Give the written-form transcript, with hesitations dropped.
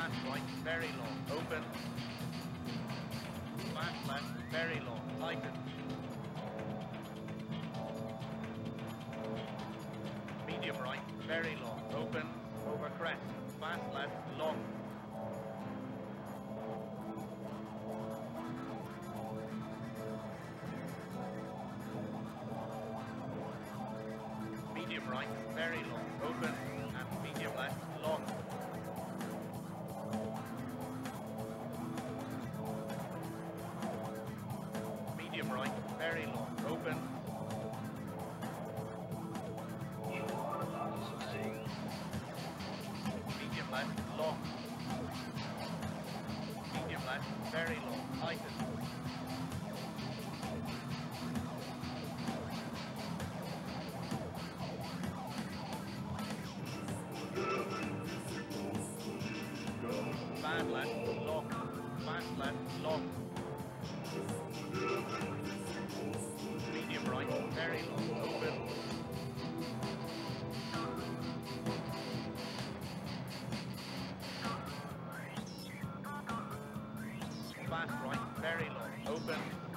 fast right, very long, open, fast left, very long, tighten, medium right, very long, open, over crest, fast left, long, medium right, very long, open, and medium left, long, medium right, very long, open, medium left, long, medium left, very long, tighten, bad left, long, fast left, long, medium right, very long, open, fast right, very long, open,